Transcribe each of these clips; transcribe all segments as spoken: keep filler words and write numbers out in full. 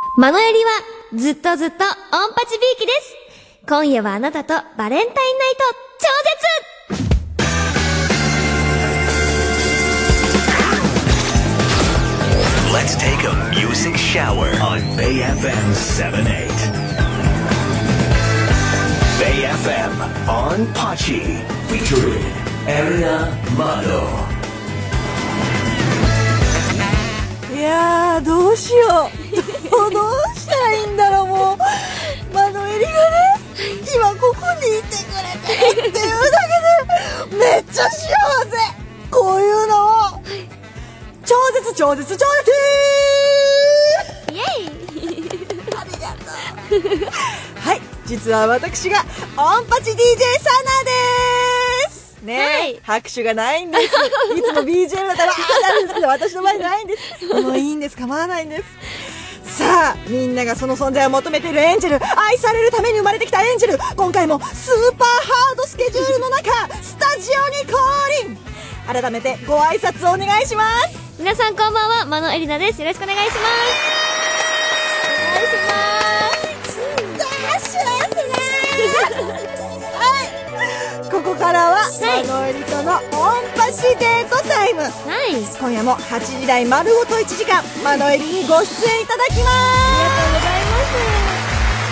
マノエリはずっとずっとオンパチビーキです。今夜はあなたとバレンタインナイト超絶。 Let's take a music shower on Bay エフエム セブンティーエイト. Bay エフエム on Pachi featuring Erina Mado. いやーどうしようどうしたらいいんだろう。もうマノエリがね今ここにいてくれてるっていうだけでめっちゃ幸せ。こういうのを超絶超絶超絶イエイありがとうはい、実は私がオンパチ ディージェー サナですね、はい、拍手がないんです。いつも ビージーエム だったらあーなるんですけど私の前にないんです。もういいんです、構わないんです。さあみんながその存在を求めているエンジェル、愛されるために生まれてきたエンジェル、今回もスーパーハードスケジュールの中スタジオに降臨。改めてご挨拶お願いします。 皆さんこんばんは、マノエリナです。よろしくお願いします。お願いします。 はい、ここからは、はい、マノエリとのオンパチデートタイム、はい、今夜もはちじ台丸ごといちじかんマノエリにご出演いただきます。ありがとうございます。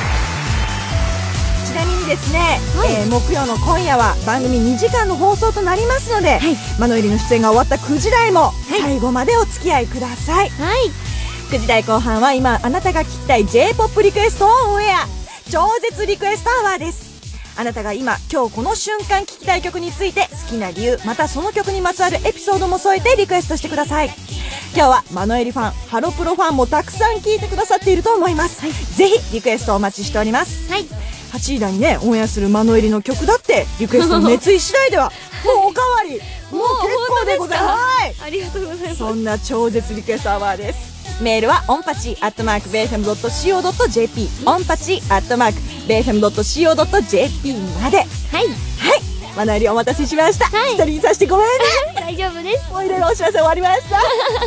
ちなみにですね、はい、えー、木曜の今夜は番組にじかんの放送となりますので、はい、マノエリの出演が終わったくじ台も最後までお付き合いください。はい、くじ台後半は今あなたが聞きたい ジェイポップ リクエストをオンエア、超絶リクエストアワーです。あなたが今今日この瞬間聴きたい曲について好きな理由、またその曲にまつわるエピソードも添えてリクエストしてください。今日はマノエリファン、ハロプロファンもたくさん聴いてくださっていると思います。はい、ぜひリクエストお待ちしております。はい、はちじ台にねオンエアするマノエリの曲だってリクエストの熱意次第ではもうおかわりもう結構でございます。 ありがとうございます。 そんな超絶リクエストアワーです。メールはオンパチアットマークベイエフエムドットシーオードットジェーピー、 オンパチアットマークベイエフエムドットシーオードットジェーピー まで。はいはい、マノエリお待たせしました。はい、一人にさせてごめんね大丈夫です。 もういろいろお知らせ終わりました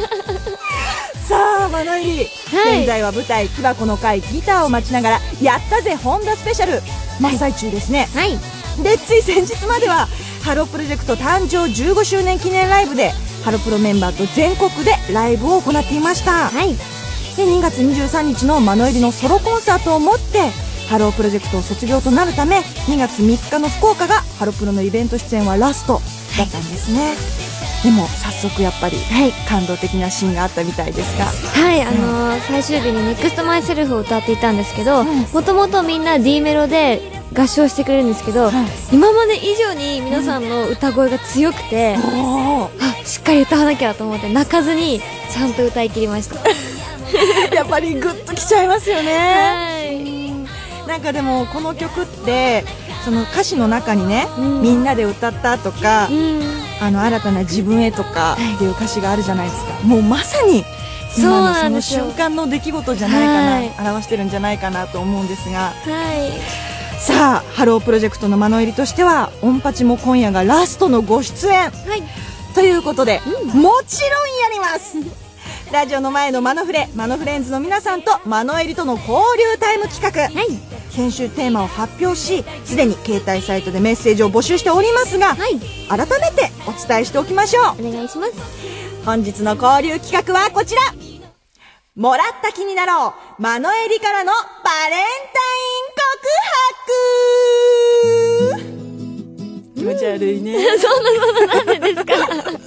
さあマノエリ、はい、現在は舞台木箱の会ギターを待ちながらやったぜホンダスペシャル真っ最中ですね。はい、でつい先日まではハロプロジェクト誕生じゅうごしゅうねん記念ライブでハロプロメンバーと全国でライブを行っていました。はい、でにがつにじゅうさんにちのマノエリのソロコンサートをもってハロープロジェクトを卒業となるため、にがつみっかの福岡がハロプロのイベント出演はラストだったんですね。はい、でも早速やっぱり、はい、感動的なシーンがあったみたいですが、 はい、あのー、最終日に ネクストマイセルフ を歌っていたんですけど、もともとみんな D メロで合唱してくれるんですけど、はい、今まで以上に皆さんの歌声が強くて、うん、あ、しっかり歌わなきゃと思って泣かずにちゃんと歌い切りましたやっぱりグッときちゃいますよね。はい、なんかでもこの曲ってその歌詞の中にね、うん、みんなで歌ったとか、うん、あの新たな自分へとかっていう歌詞があるじゃないですか。もうまさに今のその瞬間の出来事じゃないかな、はい、表してるんじゃないかなと思うんですが、はい、さあハロープロジェクトのマノエリとしてはオンパチも今夜がラストのご出演、はい、ということで、うん、もちろんやりますラジオの前のマノフレマノフレンズの皆さんとマノエリとの交流タイム企画、はい、先週テーマを発表しすでに携帯サイトでメッセージを募集しておりますが、はい、改めてお伝えしておきましょう。 お願いします。本日の交流企画はこちら、もらった気になろうマノエリからのバレンタイン告白気持ち悪いねそんなことなんでですか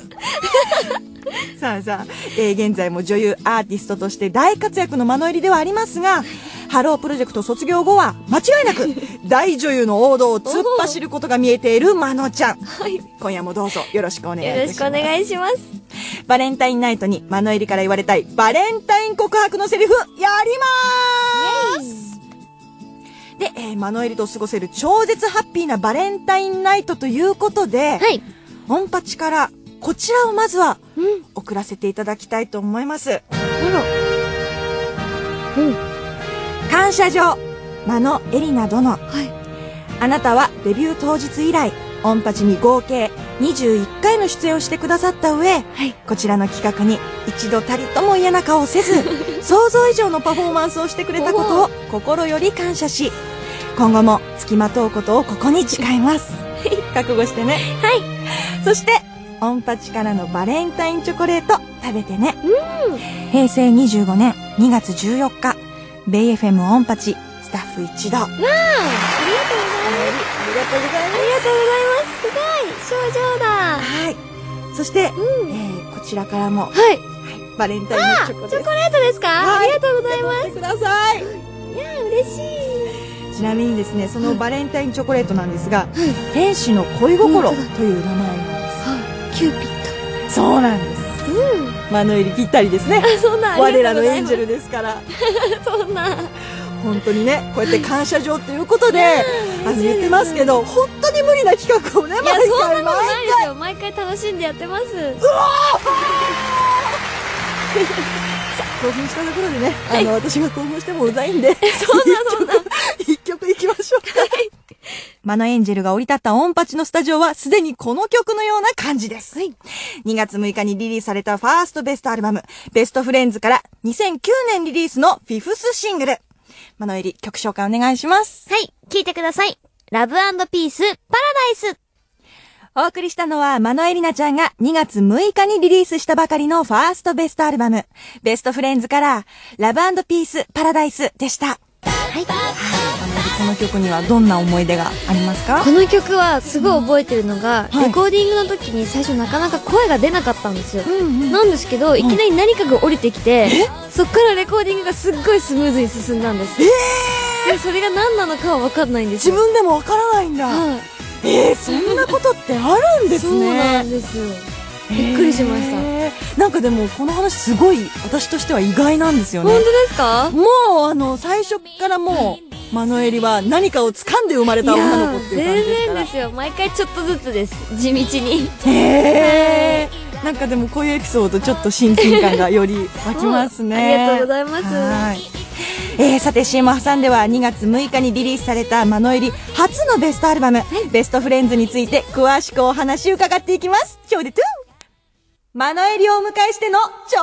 さあさあ、えー、現在も女優アーティストとして大活躍のマノエリではありますが、ハロープロジェクト卒業後は間違いなく大女優の王道を突っ走ることが見えているマノちゃん、はい、今夜もどうぞよろしくお願いいたします。 よろしくお願いします。 バレンタインナイトにマノエリから言われたいバレンタイン告白のセリフやりまーす。で、えー、マノエリと過ごせる超絶ハッピーなバレンタインナイトということで、はい、オンパチからこちらをまずは、うん、送らせていただきたいと思います。あら、うん、感謝状マノエリナ殿、はい、あなたはデビュー当日以来オンパチに合計にじゅういっかいの出演をしてくださった上、はい、こちらの企画に一度たりとも嫌な顔をせず想像以上のパフォーマンスをしてくれたことを心より感謝し、今後も付きまとうことをここに誓います覚悟してね。 はい。 そしてオンパチからのバレンタインチョコレート食べてね。 うん。 平成にじゅうごねんにがつじゅうよっか、ベイ エフエム オンパチスタッフ一同。わあ、ありがとうございます。 ありがとうございます。ありがとうございます。すごい、症状だ。 はい。そして、 うん、 えー、こちらからも、 はい、 はい、バレンタインのチョコです。 チョコレートですか？ はい、 ありがとうございます。 ください。 いやー、嬉しい。 ちなみにですね、そのバレンタインチョコレートなんですが、天使の恋心という名前なんです。 はい、キューピッド。 そうなんです。うん。マノエリぴったりですね。 あ、そんな。 我らのエンジェルですから。 そんな。 本当にね、こうやって感謝状ということで、あの言ってますけど、本当に無理な企画をね、毎回いや、そんなことないですよ。毎回楽しんでやってます。うわー興奮したところでね、あの、はい、私が興奮してもうざいんで、 そんなそんな一曲いきましょうか。はい、マノエンジェルが降り立ったオンパチのスタジオはすでにこの曲のような感じです。はい、にがつむいかにリリースされたファーストベストアルバム、ベストフレンズからにせんきゅうねんリリースのフィフスシングル。マノエリ、曲紹介お願いします。 はい、聴いてください。ラブ&ピース、パラダイス。 お送りしたのは、マノエリナちゃんがにがつむいかにリリースしたばかりのファーストベストアルバム、ベストフレンズから、ラブ&ピース、パラダイスでした。はい。この曲にはどんな思い出がありますか？ この曲はすごい覚えてるのが、うん、レコーディングの時に最初なかなか声が出なかったんですよ。うんうん、なんですけど、いきなり何かが降りてきて、うん、そっからレコーディングがすっごいスムーズに進んだんです。えー、でそれが何なのかは分かんないんですよ。 自分でも分からないんだ。はい、えー、そんなことってあるんですね。 そうなんですよ。びっくりしました。 なんかでもこの話すごい私としては意外なんですよね。 本当ですか？ もうあの最初からもうマノエリは何かを掴んで生まれた女の子っていう感じですから。 全然ですよ。毎回ちょっとずつです。地道に。 へー。なんかでもこういうエピソードちょっと親近感がより湧きますね。 ありがとうございます。 はい。えー、さて シーエム 挟んではにがつむいかにリリースされたマノエリ初のベストアルバム、はい、ベストフレンズについて詳しくお話を伺っていきます。今日でトゥーマノエリをお迎えしての超絶バレンタイ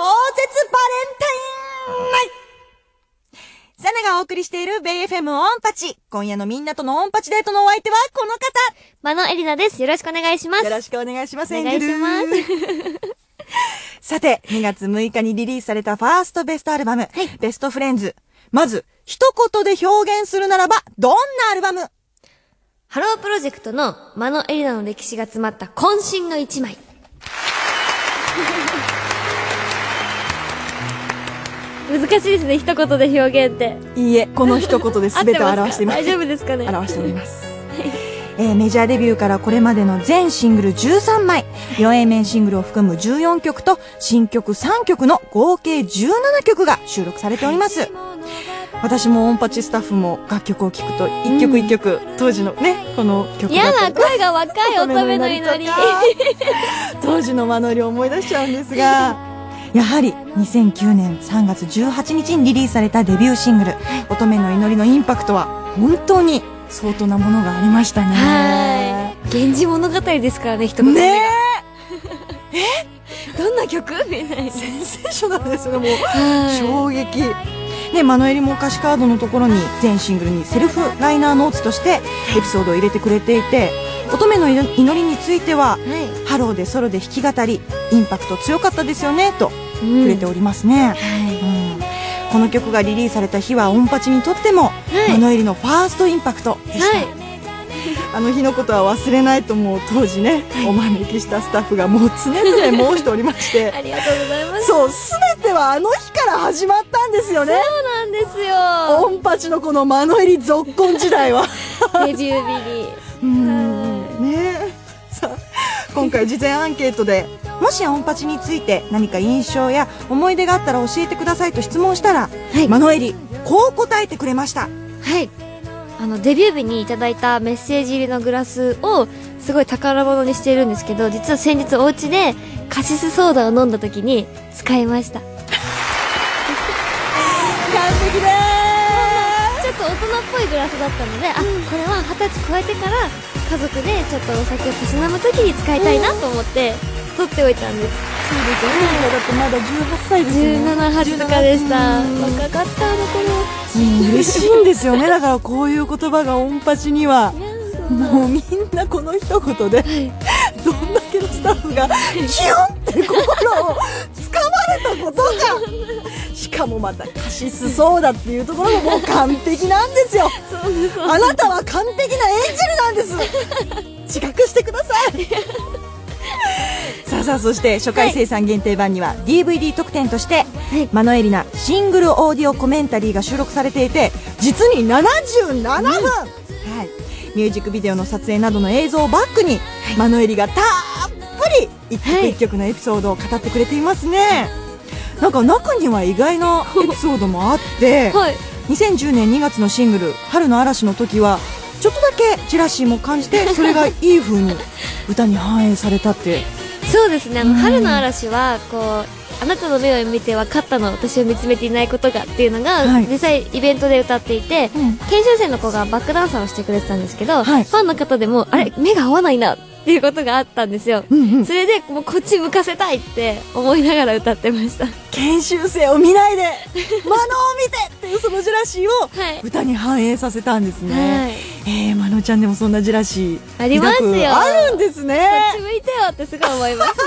ンナイト。サナがお送りしているベイ エフエム オンパチ。今夜のみんなとのオンパチデートのお相手はこの方、 マノエリナです。よろしくお願いします。 よろしくお願いします。 お願いします。 さてにがつむいかにリリースされたファーストベストアルバム、はい、ベストフレンズ。まず一言で表現するならばどんなアルバム？ ハロープロジェクトのマノエリナの歴史が詰まった渾身の一枚。難しいですね、一言で表現って。 いいえ、この一言で全てを表しています。 大丈夫ですかね。 表しております。えー、メジャーデビューからこれまでの全シングルじゅうさんまい、よん A 面シングルを含むじゅうよんきょくと新曲さんきょくの合計じゅうななきょくが収録されております。私もオンパチスタッフも楽曲を聴くと一曲一曲、うん、当時のねこの曲やだ、声が若い乙女の祈り当時のマノエリを思い出しちゃうんですが、やはりにせんきゅうねんさんがつじゅうはちにちにリリースされたデビューシングル「乙女の祈り」のインパクトは本当に相当なものがありましたね。 はい、源氏物語ですからね、一言ねええどんな曲みたいな。 センセーショナルですよね、もう衝撃ね。マノエリも歌詞カードのところに全シングルにセルフライナーノーツとしてエピソードを入れてくれていて、乙女の祈りについては、はい、ハローでソロで弾き語りインパクト強かったですよねと触れておりますね。うん、はい、うん、この曲がリリースされた日はオンパチにとっても、はい、マノエリのファーストインパクトでした。はい、あの日のことは忘れないと思う当時ね、はい、お招きしたスタッフがもう常々申しておりましてありがとうございます。 そう、すべてはあの日から始まったんですよね。 そうなんですよ。 オンパチのこのマノエリ続婚時代はデビュー日にうんね。さあ今回事前アンケートでもしオンパチについて何か印象や思い出があったら教えてくださいと質問したら、はい、マノエリこう答えてくれました。 はい、あのデビュー日にいただいたメッセージ入りのグラスをすごい宝物にしているんですけど、実は先日お家でカシスソーダを飲んだ時に使いました。完璧でーす。 ちょっと大人っぽいグラスだったので、あ、これははたち超えてから家族でちょっとお酒をたしなむ時に使いたいなと思って取っておいたんです。 ですよね。だってまだじゅうはっさいですよね。 じゅうなな、はちとかでした。若かったあの頃。 うん、嬉しいんですよね。だからこういう言葉がオンパチにはもうみんなこの一言で、はい、どんだけのスタッフがキュンって心をつかまれたことがしかもまたカシスそうだっていうところがもう完璧なんですよ。そうです。あなたは完璧なエンジェルなんです。自覚してください。さあさあ、そして初回生産限定版には ディーブイディー 特典として、はい、マノエリナシングルオーディオコメンタリーが収録されていて、実にななじゅうななふん、うん、はい、ミュージックビデオの撮影などの映像をバックに、はい、マノエリがたっぷり一曲一曲のエピソードを語ってくれていますね、はい、なんか中には意外なエピソードもあって、はい、にせんじゅうねんにがつのシングル「春の嵐」の時はちょっとだけジェラシーも感じて、それがいい風に歌に反映されたって。 そうですね、あの春の嵐はこうあなたの目を見て分かったの、私を見つめていないことがっていうのが、はい、実際イベントで歌っていて、うん、研修生の子がバックダンサーをしてくれてたんですけど、はい、ファンの方でも、うん、あれ目が合わないなっていうことがあったんですよ、うんうん、それでもうこっち向かせたいって思いながら歌ってました。 研修生を見ないでマノを見てっていうそのジェラシーを歌に反映させたんですね、はい、えー、マノちゃんでもそんなジェラシーありますよ。 あるんですね。 こっち向いてよってすごい思います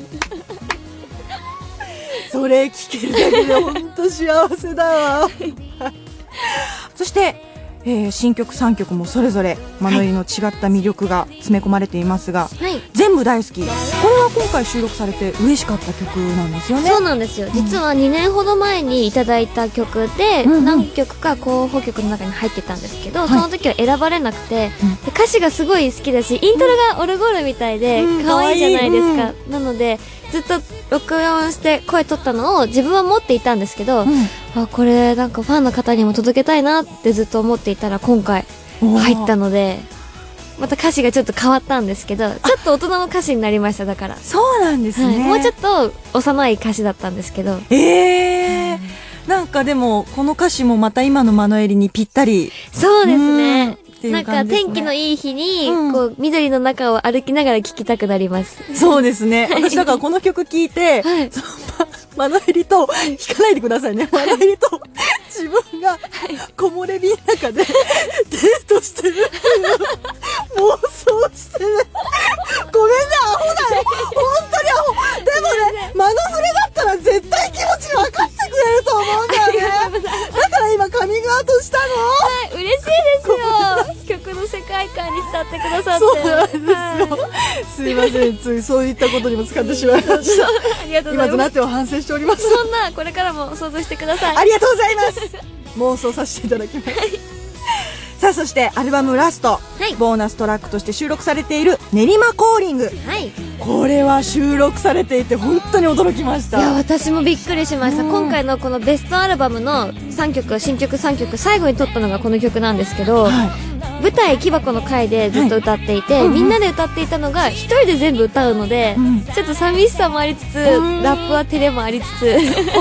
それ聞けるだけで本当幸せだわそして、えー、新曲さんきょくもそれぞれマノエリの違った魅力が詰め込まれていますが、はい、全部大好き。これは今回収録されて嬉しかった曲なんですよね。 そうなんですよ、うん、実はにねんほど前にいただいた曲で、うんうん、何曲か候補曲の中に入ってたんですけど、はい、その時は選ばれなくて、うん、で歌詞がすごい好きだしイントロがオルゴールみたいで可愛いじゃないですか、うん、なのでずっと録音して声取ったのを自分は持っていたんですけど、うん、あこれなんかファンの方にも届けたいなってずっと思っていたら今回入ったのでまた歌詞がちょっと変わったんですけど、ちょっと大人の歌詞になりました。だからそうなんですね、はい、 もうちょっと幼い歌詞だったんですけど、 えー、うん、なんかでもこの歌詞もまた今のマノエリにぴったり。 そうですね、なんか天気のいい日に、うん、こう緑の中を歩きながら聴きたくなります。 そうですね。私だからこの曲聴いて、はい、そのマノエリと弾かないでくださいね。マノエリと自分が木漏れ日の中でデートしてるっていう妄想してね。ごめんね、アホだよ。本当にアホ。でもね、マノフレだったら絶対気持ち分かってくれると思うんだよね。だから今カミングアウトしたの。 はい、嬉しいですよ。曲の世界観に浸ってくださって。 そうなんですよ、はい、すいません、ついそういったことにも使ってしまいました。ありがとうございます。今となっては反省しております。 そんなこれからも想像してください。 ありがとうございます。妄想させていただきます、はい、さあそしてアルバムラスト、はい、ボーナストラックとして収録されている練馬コーリング、はい、これは収録されていて本当に驚きました。 いや私もびっくりしました。今回のこのベストアルバムのさんきょく、新曲さんきょく最後に撮ったのがこの曲なんですけど、はい、舞台木箱の回でずっと歌っていて、はい、みんなで歌っていたのが一人で全部歌うので、うん、ちょっと寂しさもありつつ、ラップは照れもありつつ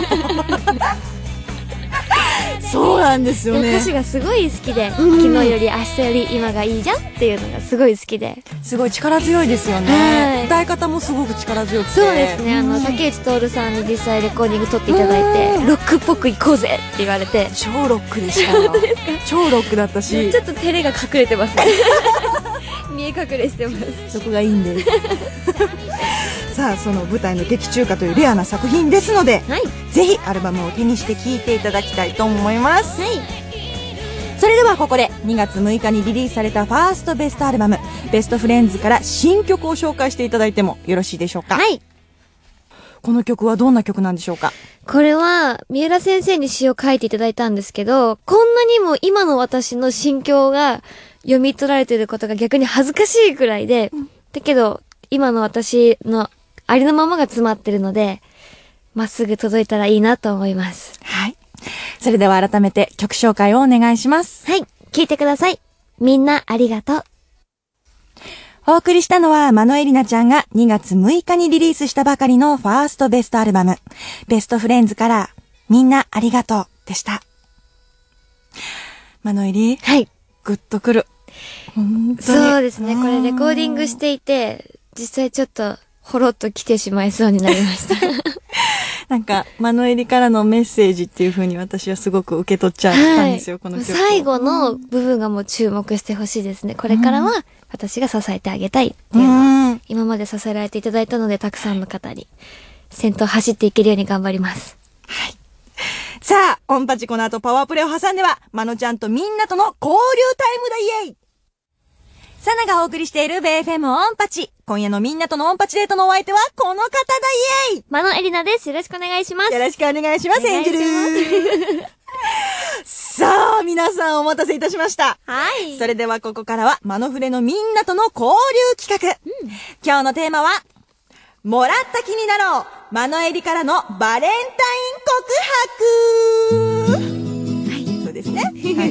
そうなんですよね。 歌詞がすごい好きで、うん、昨日より明日より今がいいじゃんっていうのがすごい好きで、 すごい力強いですよね、はい、歌い方もすごく力強くて。 そうですね、あの竹内徹さんに実際レコーディング撮っていただいて、ロックっぽくいこうぜって言われて超ロックでしたよ超ロックだったし、 ちょっと照れが隠れてますね見え隠れしてます。 そこがいいんですさあその舞台の劇中歌というレアな作品ですので、はい、ぜひアルバムを手にして聴いていただきたいと思います、はい、それではここでにがつむいかにリリースされたファーストベストアルバムベストフレンズから新曲を紹介していただいてもよろしいでしょうか。はい、この曲はどんな曲なんでしょうか。 これは三浦先生に詩を書いていただいたんですけど、こんなにも今の私の心境が読み取られていることが逆に恥ずかしいくらいで、うん、だけど今の私のありのままが詰まってるので、まっすぐ届いたらいいなと思います。 はい。それでは改めて曲紹介をお願いします。 はい。聴いてください。みんなありがとう。 お送りしたのはマノエリナちゃんがにがつむいかにリリースしたばかりのファーストベストアルバム、ベストフレンズからみんなありがとうでした。マノエリ、はい。グッとくる。本当に。 そうですね。これレコーディングしていて、実際ちょっとほろっと来てしまいそうになりました。 なんか、マノエリからのメッセージっていう風に私はすごく受け取っちゃったんですよ、はい、この曲。 最後の部分がもう注目してほしいですね。これからは私が支えてあげたいっていうのを、今まで支えられていただいたので、たくさんの方に先頭走っていけるように頑張ります。 はい。さあ、オンパチこの後パワープレイを挟んでは、まのちゃんとみんなとの交流タイムだイエイ。サナがお送りしている ベイエフエム オンパチ。今夜のみんなとのオンパチデートのお相手はこの方だイエイ。 マノエリナです。よろしくお願いします。 よろしくお願いします、エンジェル。さあ、皆さんお待たせいたしました。 はい。 それではここからはマノフレのみんなとの交流企画。うん、今日のテーマは、もらった気になろう。マノエリからのバレンタイン告白。はい、そうですね。はい、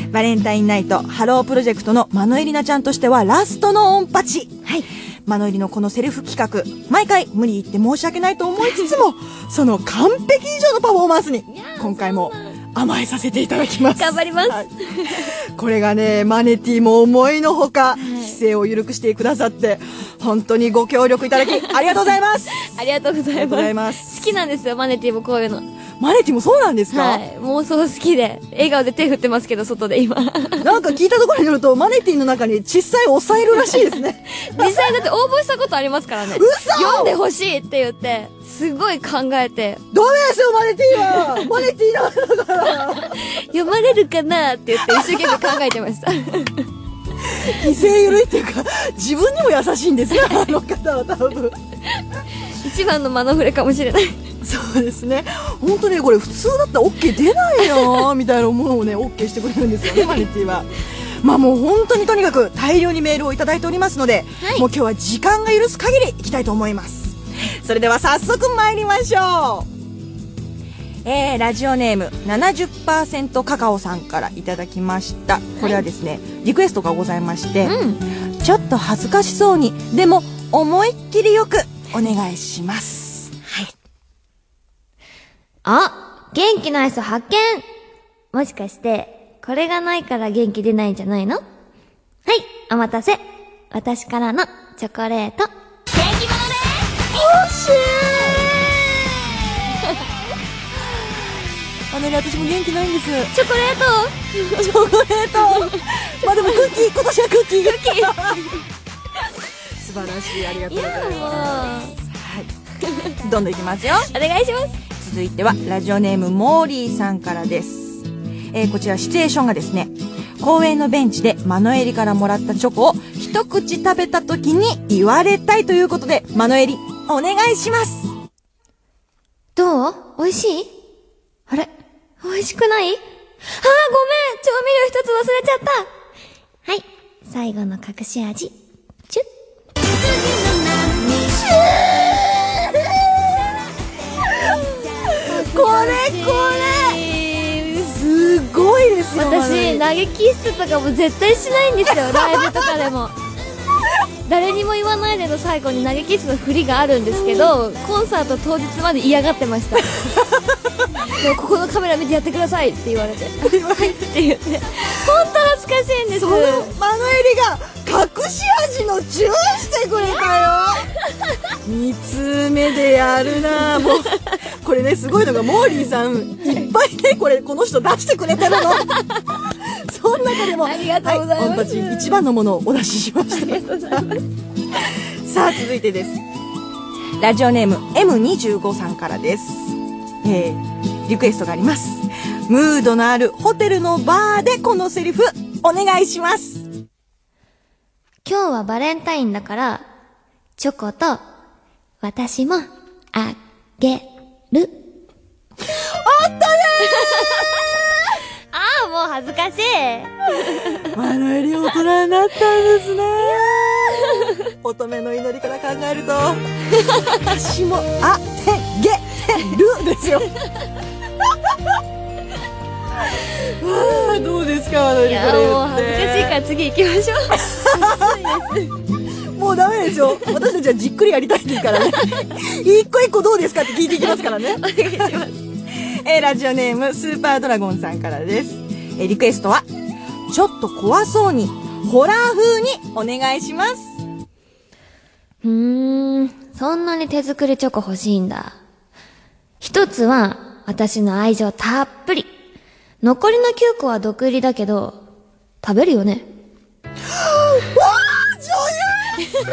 バレンタインナイト、ハロープロジェクトのマノエリナちゃんとしてはラストのオンパチ。はい。マノエリのこのセルフ企画、毎回無理言って申し訳ないと思いつつも、その完璧以上のパフォーマンスに、今回も甘えさせていただきます。 頑張ります。はい、 これがね、マネティも思いのほか、姿勢を緩くしてくださって、本当にご協力いただき、ありがとうございます。 ありがとうございます。ありがとうございます。好きなんですよ、マネティもこういうの。 マネティもそうなんですか？ はい。妄想好きで、笑顔で手振ってますけど、外で今。 なんか聞いたところによると、マネティの中に小さいおさいるらしいですね。 実際だって応募したことありますからね。 嘘！ 読んでほしいって言って、すごい考えて。 ダメですよ、マネティは！マネティなんだから！ 読まれるかなって言って一生懸命考えてました。 威勢緩いっていうか、自分にも優しいんですね、あの方は多分。 一番のマノフレかもしれない。 そうですね。本当ね、これ普通だったら OK 出ないよみたいなものをね OK してくれるんですよね、マネティは。まあもう本当にとにかく大量にメールをいただいておりますので、はい、もう今日は時間が許す限りいきたいと思います。それでは早速参りましょう。えー、ラジオネーム ななじゅっパーセント カカオさんからいただきました。これはですね、はい、リクエストがございまして、うん、ちょっと恥ずかしそうにでも思いっきりよくお願いします。はい。 あ、元気な人発見。もしかしてこれがないから元気出ないんじゃないの？はい、お待たせ。私からのチョコレート。元気者です。 欲しい。あのね、私も元気ないんです。 チョコレート。 チョコレート。まあでもクッキー、今年はクッキー。クッキー。素晴らしい、ありがとうございます。はい。どんどんいきますよ。 お願いします。 続いてはラジオネームモーリーさんからです。えー、こちらシチュエーションがですね、公園のベンチでマノエリからもらったチョコを一口食べた時に言われたいということで、マノエリお願いします。 どう？美味しい？あれ？美味しくない？あー、ごめん、調味料一つ忘れちゃった。はい、最後の隠し味。チュッ。 これこれすごいですよ。 私投げキッスとかも絶対しないんですよ。ライブとかでも誰にも言わないでの最後に投げキッスの振りがあるんですけど、コンサート当日まで嫌がってました。でもここのカメラ見てやってくださいって言われてはいって言って、本当恥ずかしいんです。 そのマノエリが隠し味のチューしてくれたよ。につめでやるな。もうこれね、すごいのがモーリーさんいっぱいね、これこの人出してくれてるの。その中でもありがとうございます、 はい、本日一番のものをお出ししました。ありがとうございます。さあ続いてです。ラジオネーム エムにじゅうご さんからです。えー、リクエストがあります。ムードのあるホテルのバーでこのセリフお願いします。 今日はバレンタインだからチョコと私もあげる。 あったねー。ああ、もう恥ずかしい。 マノエリ大人になったんですね。乙女の祈りから考えると私もあてげてるですよ。わあ、どうですか、マノエリ。 いや、もう恥ずかしいから次行きましょう。暑いです。 もうダメですよ。私たちはじっくりやりたいですからね。一個一個どうですかって聞いていきますからね。お願いします。えー、ラジオネームスーパードラゴンさんからです。えー、リクエストはちょっと怖そうにホラー風にお願いします。 うーん、そんなに手作りチョコ欲しいんだ。一つは、私の愛情たっぷり。残りのきゅうこは毒入りだけど、食べるよね。 わー、女優す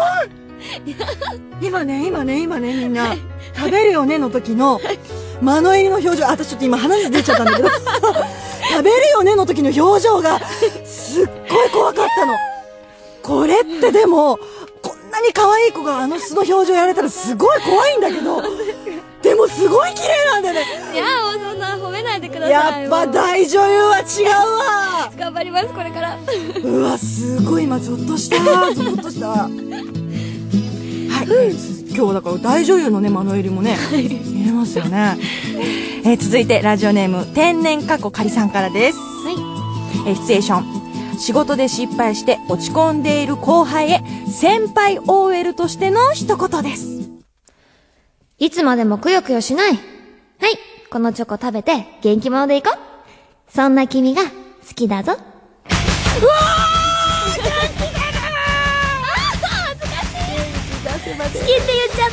ごい今ね、今ね、今ね、みんな、食べるよねの時の、間の入りの表情、あ、私ちょっと今鼻水出ちゃったんだけど、食べるよねの時の表情が、すっごい怖かったの。これってでも、こんなに可愛い子があの素の表情やられたらすごい怖いんだけど、でもすごい綺麗なんだよね。 いやー、もうそんな褒めないでください。 やっぱ大女優は違うわ。 頑張ります、これから。 うわ、すごい今ゾッとした。ゾッとした。はい、えー、今日だから大女優のね、間の入りもね、見れますよね。えー、続いてラジオネーム天然過去かりさんからです。 はい。 えー、シチュエーション。仕事で失敗して落ち込んでいる後輩へ先輩 オーエル としての一言です。 いつまでもくよくよしない。はい、このチョコ食べて元気者でいこう。そんな君が好きだぞ。うわー、元気だなー。恥ずかしい。好きって言っちゃった。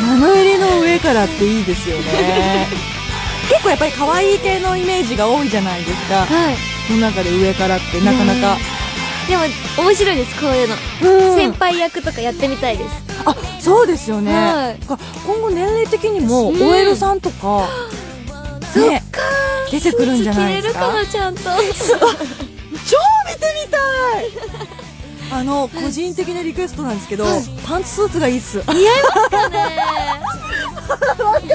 間の入りの上からっていいですよね。結構やっぱり可愛い系のイメージが多いじゃないですか。 はい。 その中で上からってなかなか。 でも面白いです、こういうの。 うん、 先輩役とかやってみたいです。 あ、そうですよね。 はい、 今後年齢的にも オーエル さんとか、 うん、 ね、出てくるんじゃないですか。 着れるかな、ちゃんと。超見てみたい。あの個人的なリクエストなんですけど、はい、パンツスーツがいいっす。似合いますかね。 わかる。わかる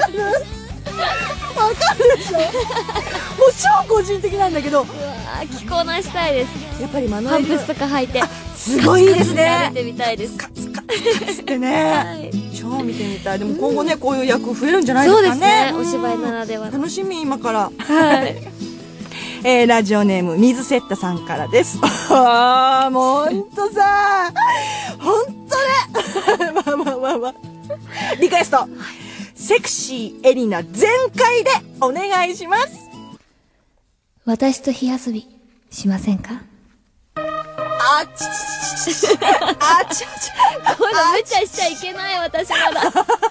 でしょ。もう超個人的なんだけど、うわー、着こなしたいです。 やっぱりマパンプスとか履いてすごいいいですね。 見てみたいです。 カツカツカツってね、はい、超見てみたい。でも今後ね、こういう役増えるんじゃないですかね。そうですね、 お芝居ならでは。 楽しみ、今から。 はい。 えー、ラジオネーム水セッタさんからです。ああ、もうほんとさ、ほんとね。まあまあまあまあ。リクエスト。セクシーエリナ全開でお願いします。 私と火遊びしませんか？ あっちちちちち。あっちち。 これ無茶しちゃいけない、私まだ。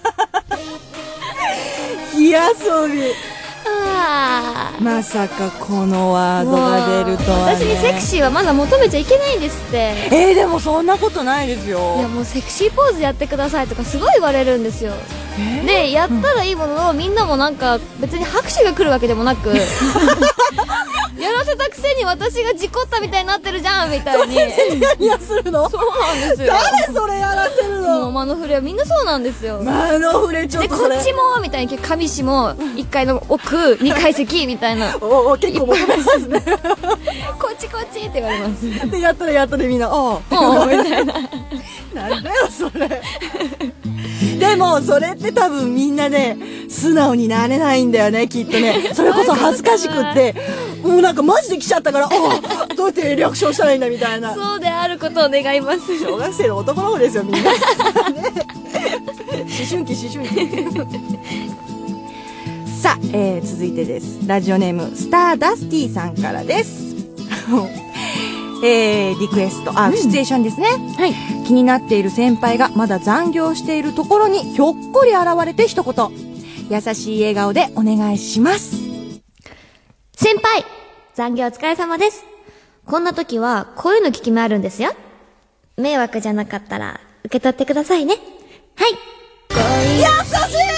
火遊び。 あまさかこのワードが出るとはね。 私にセクシーはまだ求めちゃいけないんですって。 えー、でもそんなことないですよ。 いや、もうセクシーポーズやってくださいとかすごい言われるんですよ。えー、で、やったらいいものの、うん、みんなもなんか別に拍手が来るわけでもなくやらせたくせに私が事故ったみたいになってるじゃんみたいに。 それでニヤニヤするの？ そうなんですよ。 誰それやらせるの？ もう間の触れはみんなそうなんですよ。 間の触れちょっとそれで、こっちもみたいに上下もいっかいの奥にかい席みたいな。 おお、結構求めますね。 こっちこっちって言われます。 で、やったらやったでみんな、おうおうみたいな。 なんだよそれ。でもそれって多分みんなね、素直になれないんだよね、きっとね。それこそ恥ずかしくってもうなんかマジで来ちゃったから、おどうやってリアクションしたらいいんだみたいな。 そうであることを願います。 小学生の男の子ですよみんな、ね、思春期思春期。さあ、えー、続いてです。ラジオネームスターダスティさんからです。えー、リクエスト、あ、うん、シチュエーションですね。はい。気になっている先輩がまだ残業しているところにひょっこり現れて一言。優しい笑顔でお願いします。 先輩、残業お疲れ様です。こんな時はこういうの聞き目あるんですよ。迷惑じゃなかったら受け取ってくださいね。はい。 優しい。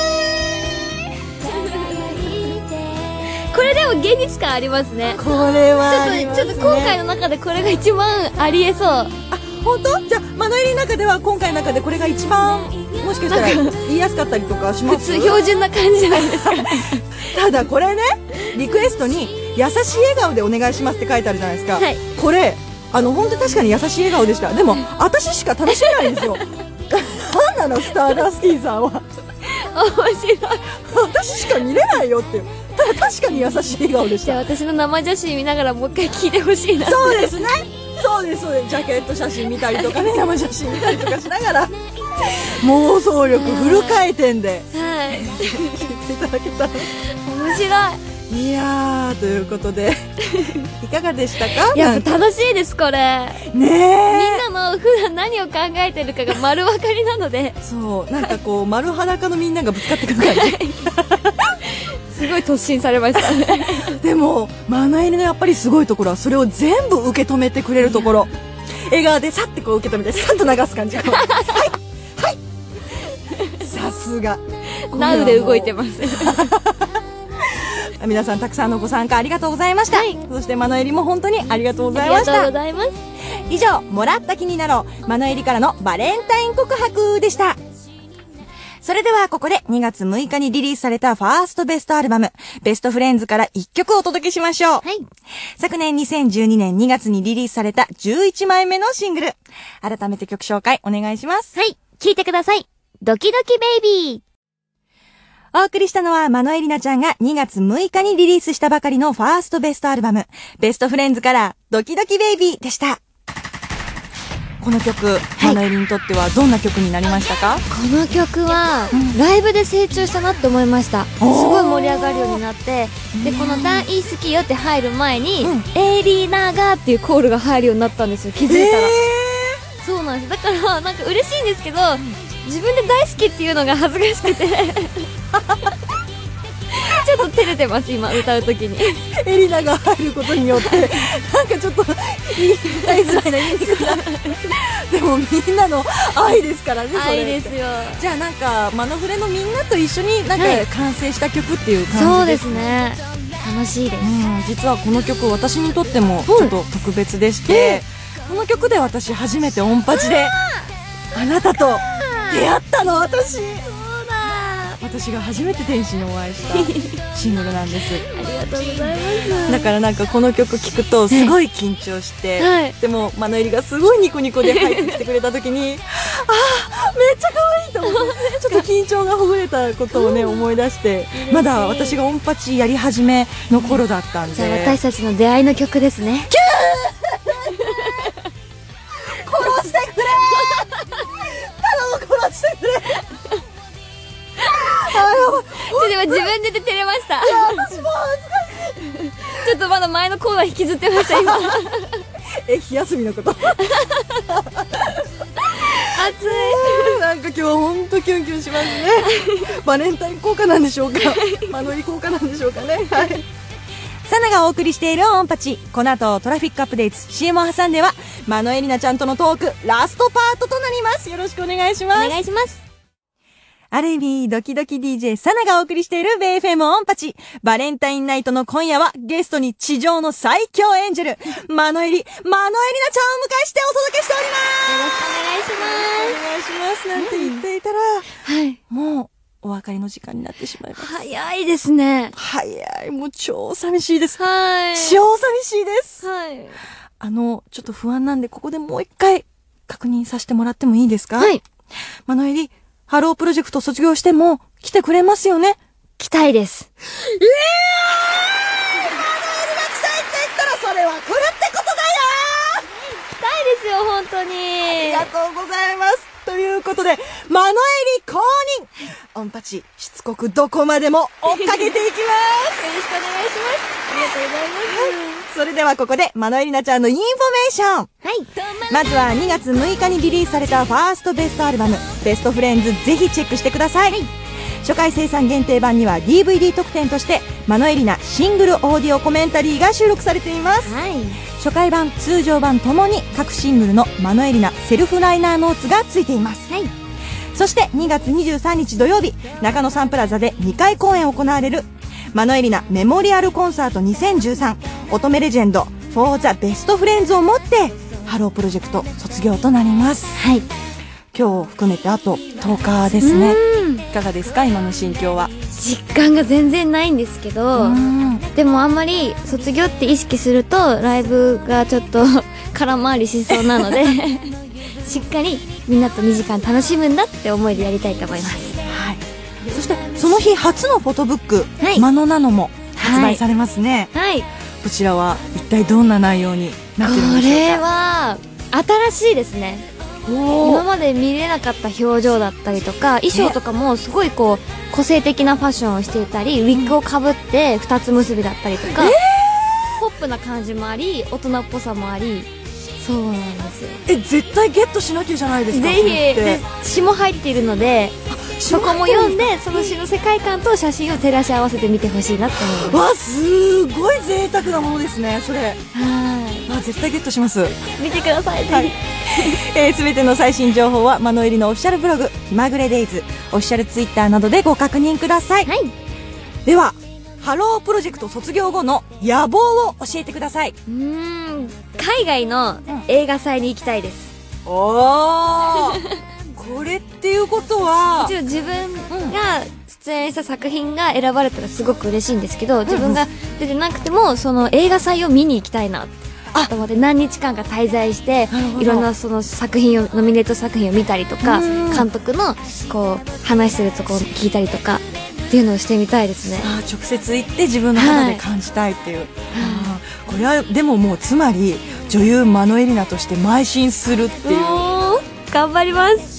これでも現実感ありますね。 これはありますね。 ちょっと、ちょっと今回の中でこれが一番ありえそう。あ、 本当？じゃあ、間の入りの中では今回の中でこれが一番、もしかしたら言いやすかったりとかします？ 普通標準な感じじゃないですか。 ただこれね、リクエストに優しい笑顔でお願いしますって書いてあるじゃないですか。はい、これ、あの、本当に確かに優しい笑顔でした。でも、私しか楽しめないんですよ。なんなの、スターダスティさんは。 面白い。 私しか見れないよっていう。ただ確かに優しい笑顔でした。 じゃあ私の生写真見ながらもう一回聞いてほしいな。 そうですね。そうです、そうです。ジャケット写真見たりとかね、生写真見たりとかしながら、妄想力フル回転で、 はい。 聞いていただけたら。 面白い。 いやーということでいかがでしたか？ いや楽しいですこれ。 ねえ、 みんなの普段何を考えてるかが丸分かりなので、 そうなんかこう丸裸のみんながぶつかってくる感じすごい突進されましたねでもマナエリのやっぱりすごいところはそれを全部受け止めてくれるところ、笑顔でさってこう受け止めてさっと流す感じはいはいさすがナウで動いてます皆さんたくさんのご参加ありがとうございました、はい、そしてマナエリも本当にありがとうございました。 ありがとうございます。 以上、もらった気になろうマナエリからのバレンタイン告白でした。それではここでにがつむいかにリリースされたファーストベストアルバムベストフレンズからいっきょくお届けしましょう。はい、昨年にせんじゅうにねんにがつにリリースされたじゅういちまいめのシングル。改めて曲紹介お願いします。 はい、聴いてください。ドキドキベイビー。 お送りしたのはマノエリナちゃんがにがつむいかにリリースしたばかりのファーストベストアルバムベストフレンズからドキドキベイビーでした。この曲、はい、マノエリにとってはどんな曲になりましたか？ この曲は、うん、ライブで成長したなって思いました。すごい盛り上がるようになって、でこの大好きよって入る前に、うん、エイリーナガーっていうコールが入るようになったんですよ、気づいたら、えー、そうなんです。だからなんか嬉しいんですけど、自分で大好きっていうのが恥ずかしくてちょっと照れてます今歌うときにエリナが入ることによってなんかちょっと言いづらいな言いにくくなでもみんなの愛ですからね。それ愛ですよ。 じゃあなんかマノフレのみんなと一緒になんか完成した曲っていう感じです、ね、 そうですね、楽しいです、うん、 実はこの曲私にとってもちょっと特別でして、うん、この曲で私初めて音パチであなたと出会ったの。私私が初めて天使にお会いしたシングルなんですありがとうございます。 だからなんかこの曲聴くとすごい緊張して、はい、でもマノエリがすごいニコニコで入ってきてくれた時にあーめっちゃ可愛いと思ってちょっと緊張がほぐれたことをね思い出して、まだ私が音パチやり始めの頃だったんで、 じゃあ私たちの出会いの曲ですね。 キュー殺してくれ頼む殺してくれちょっと今自分で照れました。いや私も恥ずかしいちょっとまだ前のコーナー引きずってました今え火休みのこと暑いなんか今日は本当キュンキュンしますねバレンタイン効果なんでしょうかマノリ効果なんでしょうかね。はい、サナがお送りしているオンパチ、この後トラフィックアップデート シーエム を挟んではマノエリナちゃんとのトークラストパートとなります。よろしくお願いします。 お願いします。 ある意味ドキドキ ディージェー サナがお送りしている ベイエフエム オンパチ、バレンタインナイトの今夜はゲストに地上の最強エンジェルマノエリマノエリナちゃんをお迎えしてお届けしております。よろしくお願いします。お願いしますなんて言っていたら、はい、もうお別れの時間になってしまいます。 早いですね。 早い、もう超寂しいです。 はい、 超寂しいです。 はい、 あのちょっと不安なんでここでもう一回確認させてもらってもいいですか？はい。マノエリハロープロジェクト卒業しても来てくれますよね？ 来たいです。 ええー、マノエリが来たいって言ったらそれは来るってことだよ。 来たいですよ本当に。 ありがとうございます。ということでマノエリ公認オンパチしつこくどこまでも追っかけていきますよろしくお願いします。 ありがとうございます。 それではここでマノエリナちゃんのインフォメーション。はい、まずはにがつむいかにリリースされたファーストベストアルバムベストフレンズ、ぜひチェックしてください。はい、初回生産限定版には ディーブイディー 特典としてマノエリナシングルオーディオコメンタリーが収録されています。はい、初回版通常版ともに各シングルのマノエリナセルフライナーノーツがついています。はい、そしてにがつにじゅうさんにち土曜日中野サンプラザでにかい公演行われるマノエリナメモリアルコンサートにせんじゅうさん乙女レジェンド For the Best Friends をもってハロープロジェクト卒業となります。はい、今日含めてあととおかですね。いかがですか今の心境は？ 実感が全然ないんですけど、でもあんまり卒業って意識するとライブがちょっと空回りしそうなのでしっかりみんなとにじかん楽しむんだって思いでやりたいと思います。 はい、そしてその日初のフォトブック、はい、マノナノも発売されますね。はい、はい、こちらは一体どんな内容になってるんでしょうか？ これは新しいですね。 今まで見れなかった表情だったりとか、衣装とかもすごいこう個性的なファッションをしていたり、ウィッグをかぶって二つ結びだったりとか、ポップな感じもあり、大人っぽさもあり、そうなんですよ。 え、絶対ゲットしなきゃじゃないですか。 ぜひ。で、詩も入っているので、そこも読んで、その詩の世界観と写真を照らし合わせて見てほしいなって思います。 わ、すごい贅沢なものですね、それ。はい。あ、絶対ゲットします。 見てください。 はい。えー、全ての最新情報はマノエリのオフィシャルブログ、気まぐれデイズ、オフィシャルツイッターなどでご確認ください。 はい。 では、ハロープロジェクト卒業後の野望を教えてください。 うーん、海外の映画祭に行きたいです。 うん、おーこれっていうことはもちろん自分が出演した作品が選ばれたらすごく嬉しいんですけど、自分が出てなくてもその映画祭を見に行きたいなと思って、何日間か滞在していろんなその作品をノミネート作品を見たりとか、監督のこう話してるとこを聞いたりとかっていうのをしてみたいですね。 あ、直接行って自分の肌で感じたいっていう、はい、あ、これはでももうつまり女優マノエリナとして邁進するっていう。 頑張ります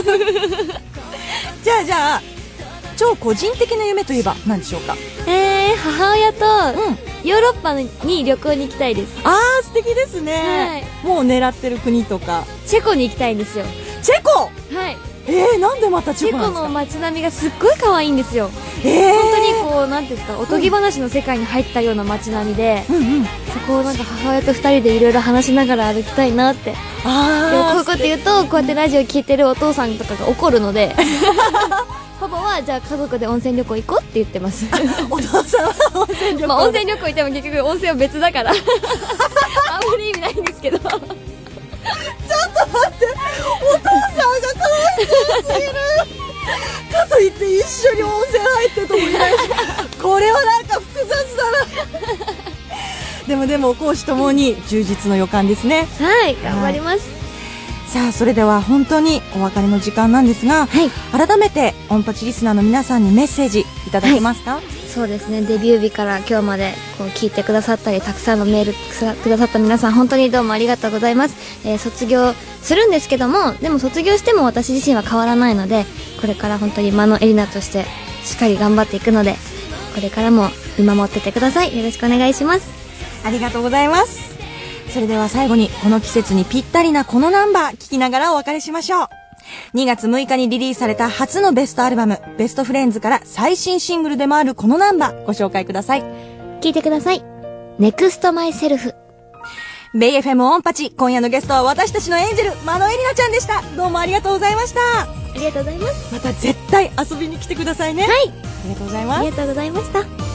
じゃあじゃあ超個人的な夢といえば何でしょうか。 えー、母親とヨーロッパに旅行に行きたいです。 あー、素敵ですね、はい、もう狙ってる国とか。 チェコに行きたいんですよ。 チェコ。 はい。 えー、なんでまたチェコなんですか。 チェコの街並みがすっごい可愛いんですよ。 えー、 本当にこうなんていうんですか、おとぎ話の世界に入ったような街並みで、うんうん、そこをなんか母親と二人でいろいろ話しながら歩きたいなって。あでもこういうこと言うと、こうやってラジオ聞いてるお父さんとかが怒るのでパパはじゃあ家族で温泉旅行行こうって言ってますお父さんは温泉旅行、 まあ温泉旅行行っても結局温泉は別だからあんまり意味ないんですけどちょっと待って、 お父さんがかわいそうすぎるかといって一緒に温泉入ってとも言えないし、これはなんか複雑だなでもでも公私ともに充実の予感ですね。 はい、頑張ります。 さあ、それでは本当にお別れの時間なんですが、はい、改めてオンパチリスナーの皆さんにメッセージいただけますか。はい、 そうですね、デビュー日から今日までこう聞いてくださったり、たくさんのメールくださった皆さん、本当にどうもありがとうございます。えー、卒業するんですけども、でも卒業しても私自身は変わらないので、これから本当にマノエリナとしてしっかり頑張っていくので、これからも見守っててください。よろしくお願いします。 ありがとうございます。それでは最後にこの季節にぴったりなこのナンバー聴きながらお別れしましょう。にがつむいかにリリースされた初のベストアルバムベストフレンズから最新シングルでもあるこのナンバーご紹介ください。 聴いてください。ネクストマイセルフ。 ベイ エフエム オンパチ、今夜のゲストは私たちのエンジェルマノエリナちゃんでした。どうもありがとうございました。 ありがとうございます。 また絶対遊びに来てくださいね。 はい、 ありがとうございます。 ありがとうございました。